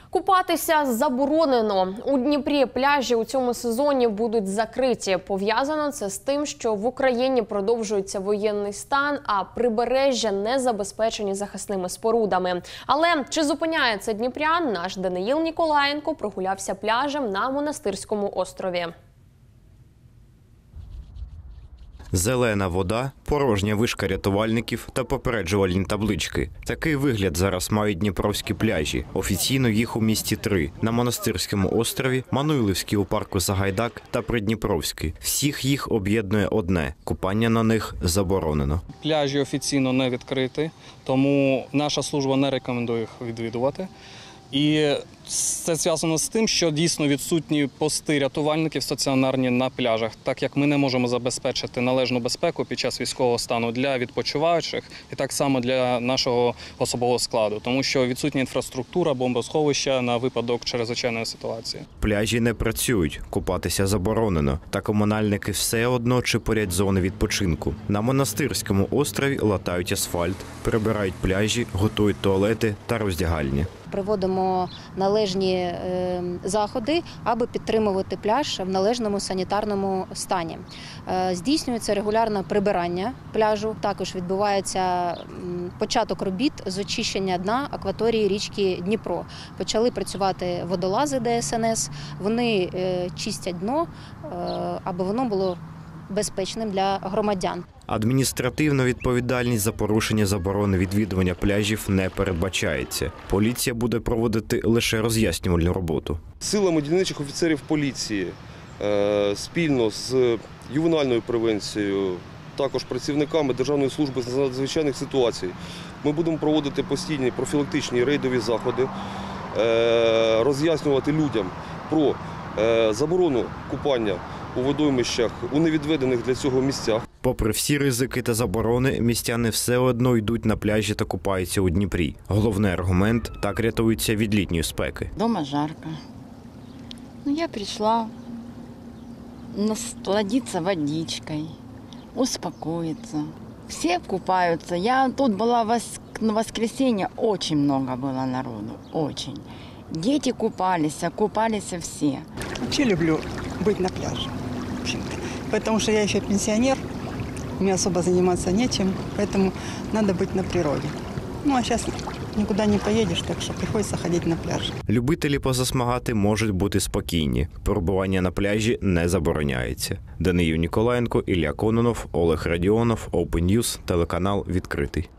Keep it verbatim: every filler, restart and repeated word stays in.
Купатися заборонено. У Дніпрі пляжі у цьому сезоні будуть закриті. Пов'язано це з тим, що в Україні продовжується воєнний стан, а прибережжя не забезпечені захисними спорудами. Але чи зупиняє це дніпрян? Наш Даниїл Ніколаєнко прогулявся пляжем на Монастирському острові. Зелена вода, порожня вишка рятувальників та попереджувальні таблички. Такий вигляд зараз мають дніпровські пляжі. Офіційно їх у місті три. На Монастирському острові, Мануйлівський у парку Сагайдак та Придніпровський. Всіх їх об'єднує одне – купання на них заборонено. Пляжі офіційно не відкриті, тому наша служба не рекомендує їх відвідувати. І це зв'язано з тим, що дійсно відсутні пости рятувальників стаціонарні на пляжах, так як ми не можемо забезпечити належну безпеку під час військового стану для відпочиваючих і так само для нашого особового складу, тому що відсутня інфраструктура, бомбосховища на випадок чрезвичайної ситуації. Пляжі не працюють, купатися заборонено, та комунальники все одно чепурять зони відпочинку. На Монастирському острові латають асфальт, прибирають пляжі, готують туалети та роздягальні. Проводимо належні е, заходи, аби підтримувати пляж в належному санітарному стані. Е, здійснюється регулярне прибирання пляжу. Також відбувається початок робіт з очищення дна акваторії річки Дніпро. Почали працювати водолази Де Ес Ен Ес. Вони е, чистять дно, е, аби воно було безпечним для громадян. Адміністративна відповідальність за порушення заборони відвідування пляжів не передбачається. Поліція буде проводити лише роз'яснювальну роботу. Силами дільничих офіцерів поліції спільно з ювенальною превенцією, також працівниками Державної служби з надзвичайних ситуацій ми будемо проводити постійні профілактичні рейдові заходи, роз'яснювати людям про заборону купання у водоймищах у невідведених для цього місцях. Попри всі ризики та заборони, містяни все одно йдуть на пляжі та купаються у Дніпрі. Головний аргумент – так рятуються від літньої спеки. Дома жарко. Ну, я прийшла насладитися водичкою, успокоїтися. Всі купаються. Я тут була на воскресенье, дуже багато було народу, дуже. Дети купались, купались все. Вообще люблю быть на пляже, в общем-то. Потому что я еще пенсионер, мне особо заниматься нечем, поэтому надо быть на природе. Ну а сейчас никуда не поедешь, так что приходится ходить на пляж. Любителі позасмагати можуть бути спокійні. Перебування на пляжі не забороняється. Даниїл Ніколаєнко, Ілля Кононов, Олег Радіонов, Open News, телеканал «Відкритий».